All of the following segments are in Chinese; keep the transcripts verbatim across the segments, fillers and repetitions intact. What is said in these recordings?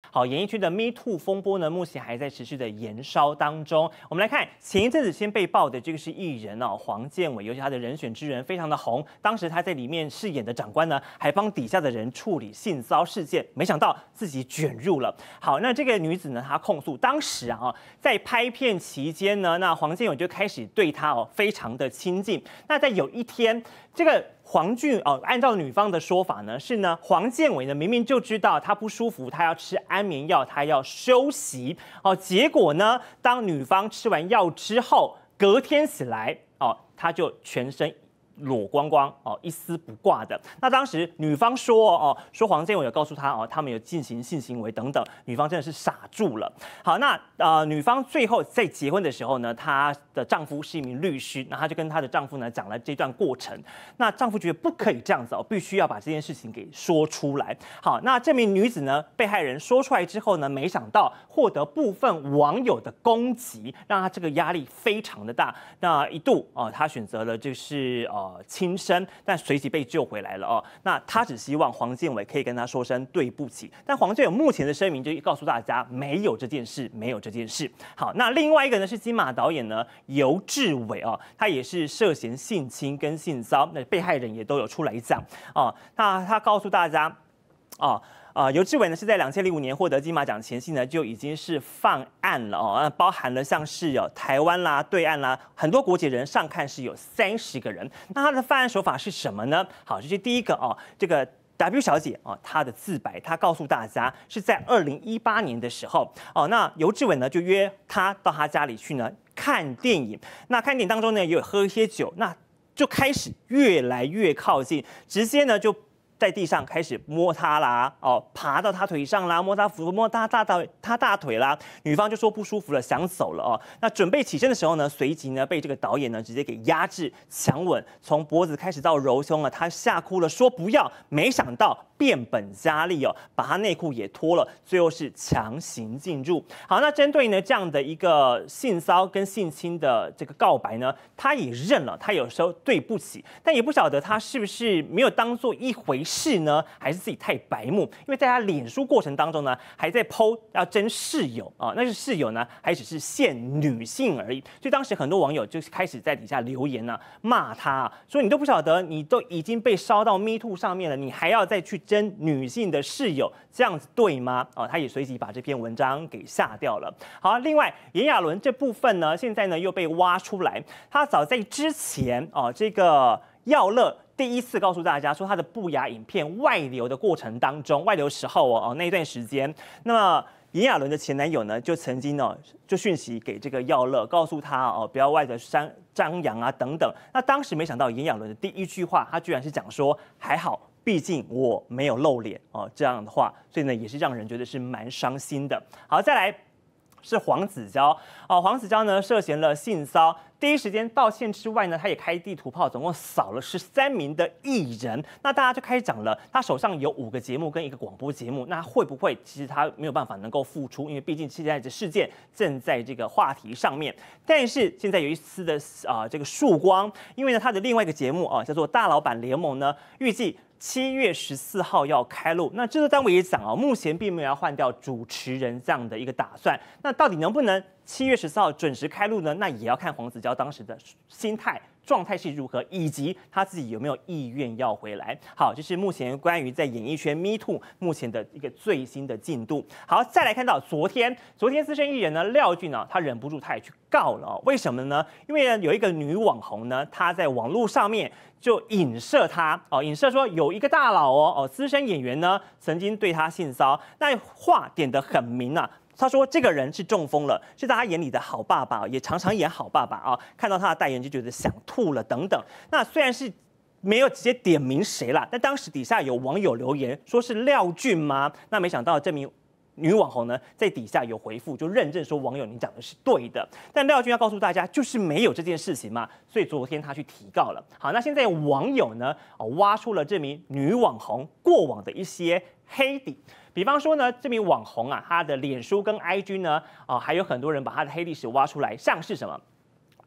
好，演艺圈的 Me Too 风波呢，目前还在持续的延烧当中。我们来看前一阵子先被爆的这个是艺人哦，黄建伟，尤其他的人选之人非常的红。当时他在里面饰演的长官呢，还帮底下的人处理性骚事件，没想到自己卷入了。好，那这个女子呢，她控诉当时啊，在拍片期间呢，那黄建伟就开始对她哦非常的亲近。那在有一天，这个黄俊哦，按照女方的说法呢，是呢，黄建伟呢明明就知道他不舒服，他要吃安眠药，他要休息哦。结果呢，当女方吃完药之后，隔天起来哦，他就全身裸光光哦，一丝不挂的。那当时女方说哦，说黄建伟有告诉他哦，他们有进行性行为等等，女方真的是傻住了。好，那呃，女方最后在结婚的时候呢，她的丈夫是一名律师，那她就跟她的丈夫呢讲了这段过程。那丈夫觉得不可以这样子哦，必须要把这件事情给说出来。好，那这名女子呢，被害人说出来之后呢，没想到获得部分网友的攻击，让她这个压力非常的大。那一度哦，她选择了就是呃。轻生，但随即被救回来了哦。那他只希望黄建伟可以跟他说声对不起，但黄建伟目前的声明就告诉大家没有这件事，没有这件事。好，那另外一个呢是金马导演呢尤志伟哦，他也是涉嫌性侵跟性骚扰，那被害人也都有出来讲哦。那他告诉大家哦。啊，尤志伟呢是在两千零五年获得金马奖前夕呢就已经是犯案了哦，包含了像是有台湾啦、对岸啦很多国籍人上看是有三十个人。那他的犯案手法是什么呢？好，这是第一个哦，这个 W 小姐哦，她的自白，她告诉大家是在二零一八年的时候哦，那尤志伟呢就约她到他家里去呢看电影。那看电影当中呢也有喝一些酒，那就开始越来越靠近，直接呢就在地上开始摸他啦，哦，爬到他腿上啦，摸他腹，摸他大腿，他大腿啦。女方就说不舒服了，想走了哦。那准备起身的时候呢，随即呢被这个导演呢直接给压制、强吻，从脖子开始到揉胸了，他吓哭了，说不要。没想到变本加厉哦，把他内裤也脱了，最后是强行进入。好，那针对呢这样的一个性骚跟性侵的这个告白呢，他也认了，他有时候对不起，但也不晓得他是不是没有当做一回事。是呢，还是自己太白目？因为在他脸书过程当中呢，还在 po 要争室友啊，那是室友呢，还只是限女性而已。所以当时很多网友就开始在底下留言呢、啊，骂他，说你都不晓得，你都已经被烧到 Me Too 上面了，你还要再去争女性的室友，这样子对吗？哦，他也随即把这篇文章给下掉了。好，另外炎亚纶这部分呢，现在呢又被挖出来，他早在之前哦，这个耀乐。第一次告诉大家说他的不雅影片外流的过程当中，外流时候哦，那一段时间，那么炎亚纶的前男友呢，就曾经呢就讯息给这个耀乐，告诉他哦不要外的张张扬啊等等。那当时没想到炎亚纶的第一句话，他居然是讲说还好，毕竟我没有露脸哦这样的话，所以呢也是让人觉得是蛮伤心的。好，再来。是黄子佼哦，黄子佼呢涉嫌了性骚扰，第一时间道歉之外呢，他也开地图炮，总共扫了十三名的艺人。那大家就开始讲了，他手上有五个节目跟一个广播节目，那会不会其实他没有办法能够复出？因为毕竟现在的事件正在这个话题上面。但是现在有一丝的啊、呃、这个曙光，因为呢他的另外一个节目啊、呃、叫做《大老板联盟》呢，预计七月十四号要开录，那制作单位也讲哦，目前并没有要换掉主持人这样的一个打算。那到底能不能七月十四号准时开录呢？那也要看黄子佼当时的心态状态是如何，以及他自己有没有意愿要回来。好，这是目前关于在演艺圈 Me Too 目前的一个最新的进度。好，再来看到昨天，昨天资深艺人呢廖俊啊，他忍不住他也去告了哦。为什么呢？因为呢有一个女网红呢，她在网络上面就影射他哦，影射说有一个大佬哦哦资深演员呢曾经对他性骚扰，那话点得很明啊。他说这个人是中风了，是大家眼里的好爸爸，也常常演好爸爸啊。看到他的代言就觉得想吐了等等。那虽然是没有直接点名谁啦，但当时底下有网友留言说是廖俊吗？那没想到这名女网红呢在底下有回复，就认证说网友你讲的是对的。但廖俊要告诉大家，就是没有这件事情嘛，所以昨天他去提告了。好，那现在网友呢挖出了这名女网红过往的一些黑底。比方说呢，这名网红啊，他的脸书跟 I G 呢，啊、呃，还有很多人把他的黑历史挖出来，像是什么？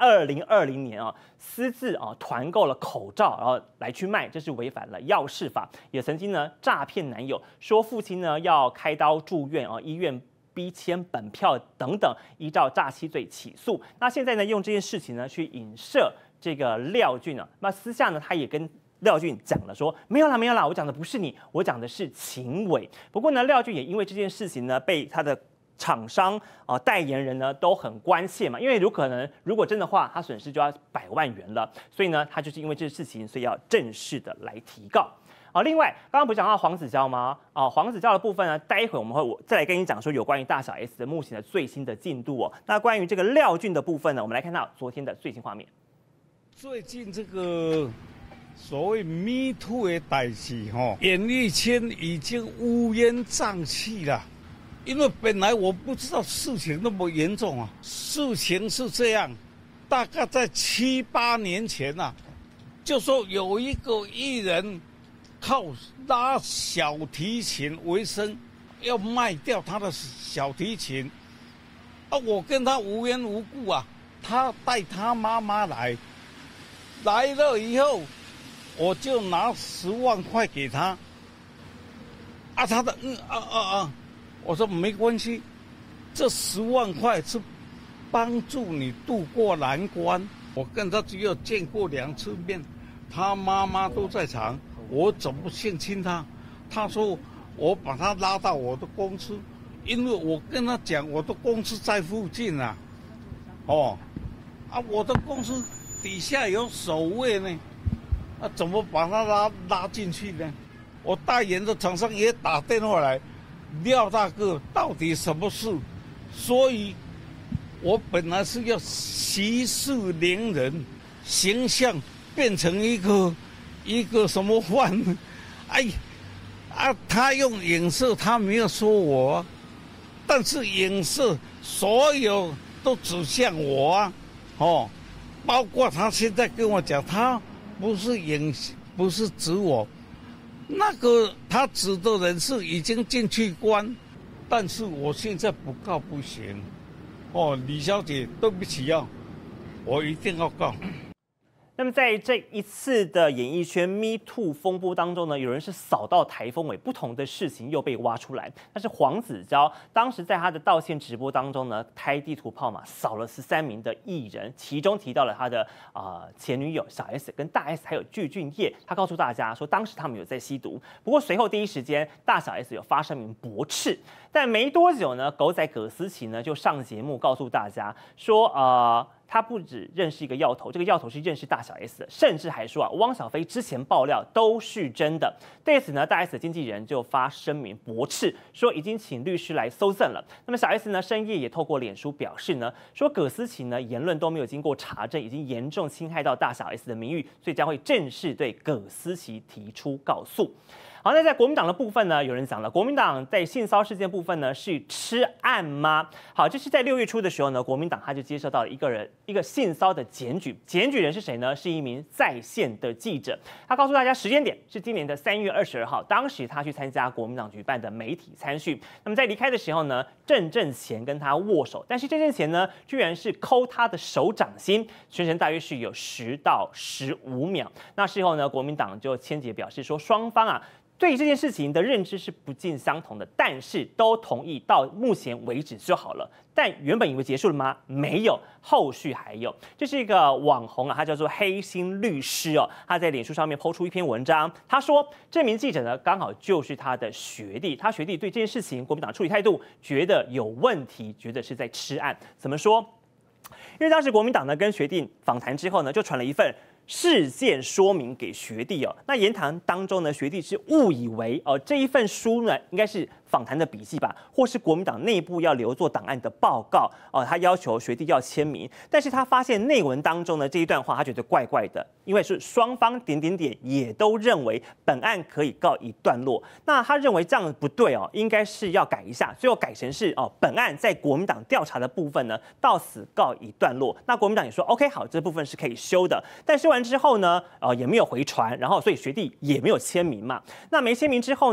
二零二零年啊，私自啊团购了口罩，然后来去卖，这是违反了药事法。也曾经呢诈骗男友，说父亲呢要开刀住院啊，医院逼签本票等等，依照诈欺罪起诉。那现在呢用这件事情呢去影射这个廖俊啊，那私下呢他也跟廖俊讲了说，没有啦没有啦，我讲的不是你，我讲的是秦伟。不过呢，廖俊也因为这件事情呢，被他的厂商啊、呃、代言人呢都很关切嘛，因为有可能如果真的话，他损失就要百万元了，所以呢，他就是因为这个事情，所以要正式的来提告。啊，另外刚刚不是讲到黄子佼吗？啊，黄子佼的部分呢，待会我们会我再来跟你讲说有关于大小 S 的目前的最新的进度哦。那关于这个廖俊的部分呢，我们来看到昨天的最新画面。 最近这个所谓 Me Too 的代志吼，演艺圈已经乌烟瘴气了。因为本来我不知道事情那么严重啊，事情是这样，大概在七八年前啊，就说有一个艺人靠拉小提琴为生，要卖掉他的小提琴，啊，我跟他无缘无故啊，他带他妈妈来。来了以后，我就拿十万块给他。啊，他的嗯啊啊啊，我说没关系，这十万块是帮助你渡过难关。我跟他只有见过两次面，他妈妈都在场，我怎么性侵他？他说我把他拉到我的公司，因为我跟他讲我的公司在附近啊，哦，啊我的公司底下有守卫呢，啊，怎么把他拉拉进去呢？我代言的厂商也打电话来，廖大哥到底什么事？所以，我本来是要息事宁人，形象变成一个一个什么范？哎，啊，他用影射，他没有说我，但是影射所有都指向我啊，哦。包括他现在跟我讲，他不是影，不是指我，那个他指的人是已经进去关，但是我现在不告不行。哦，李小姐，对不起啊，我一定要告。 那么在这一次的演艺圈 Me Too 风波当中呢，有人是扫到台风尾，不同的事情又被挖出来。但是黄子佼当时在他的道歉直播当中呢，开地图炮嘛，扫了十三名的艺人，其中提到了他的啊、呃、前女友小 S 跟大 S 还有具俊晔，他告诉大家说当时他们有在吸毒。不过随后第一时间大小 S 有发声明驳斥，但没多久呢，狗仔葛思琪呢就上节目告诉大家说呃。他不只认识一个药头，这个药头是认识大小 S 的，甚至还说啊，汪小菲之前爆料都是真的。对此呢，大 S 的经纪人就发声明驳斥，说已经请律师来搜证了。那么小 S 呢，深夜也透过脸书表示呢，说葛思琪呢言论都没有经过查证，已经严重侵害到大小 S 的名誉，所以将会正式对葛思琪提出告诉。好，那在国民党的部分呢，有人讲了，国民党在性骚事件部分呢是吃案吗？好，这是在六月初的时候呢，国民党他就接受到了一个人一个性骚的检举，检举人是谁呢？是一名在线的记者，他告诉大家时间点是今年的三月二十二号，当时他去参加国民党举办的媒体参训，那么在离开的时候呢，郑正贤跟他握手，但是郑正贤呢居然是抠他的手掌心，全程大约是有十到十五秒。那事后呢，国民党就签结表示说，双方啊。对于这件事情的认知是不尽相同的，但是都同意到目前为止就好了。但原本以为结束了吗？没有，后续还有。这是一个网红啊，他叫做黑心律师哦，他在脸书上面抛出一篇文章，他说这名记者呢刚好就是他的学弟，他学弟对这件事情国民党处理态度觉得有问题，觉得是在吃案。怎么说？因为当时国民党呢跟学弟访谈之后呢，就传了一份事件说明给学弟哦。那言谈当中呢，学弟是误以为哦这一份书呢应该是访谈的笔记吧，或是国民党内部要留作档案的报告哦。他要求学弟要签名，但是他发现内文当中呢这一段话他觉得怪怪的，因为是双方点点点也都认为本案可以告一段落。那他认为这样不对哦，应该是要改一下，最后改成是哦本案在国民党调查的部分呢到此告一段落。那国民党也说 OK 好，这部分是可以修的，但修完之后呢，呃也没有回传，然后所以学弟也没有签名嘛。那没签名之后呢？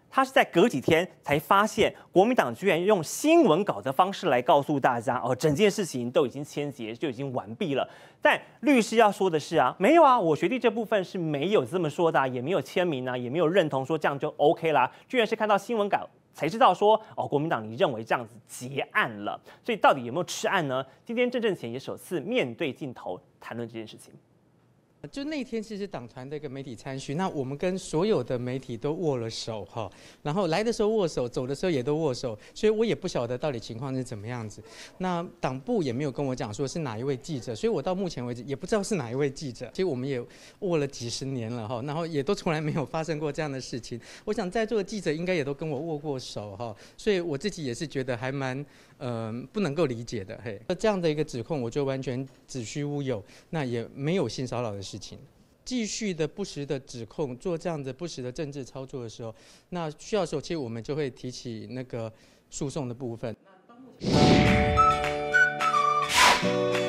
他是在隔几天才发现，国民党居然用新闻稿的方式来告诉大家，哦，整件事情都已经签结，就已经完毕了。但律师要说的是啊，没有啊，我学弟这部分是没有这么说的、啊，也没有签名啊，也没有认同说这样就 OK 啦。居然是看到新闻稿才知道说，哦，国民党你认为这样子结案了，所以到底有没有吃案呢？今天郑正乾也首次面对镜头谈论这件事情。 就那天其实党团的一个媒体参叙，那我们跟所有的媒体都握了手哈，然后来的时候握手，走的时候也都握手，所以我也不晓得到底情况是怎么样子。那党部也没有跟我讲说是哪一位记者，所以我到目前为止也不知道是哪一位记者。其实我们也握了几十年了哈，然后也都从来没有发生过这样的事情。我想在座的记者应该也都跟我握过手哈，所以我自己也是觉得还蛮呃不能够理解的嘿。这样的一个指控，我就完全子虚乌有，那也没有性骚扰的事情。继续的不实的指控，做这样的不实的政治操作的时候，那需要的时候，其实我们就会提起那个诉讼的部分。那到目前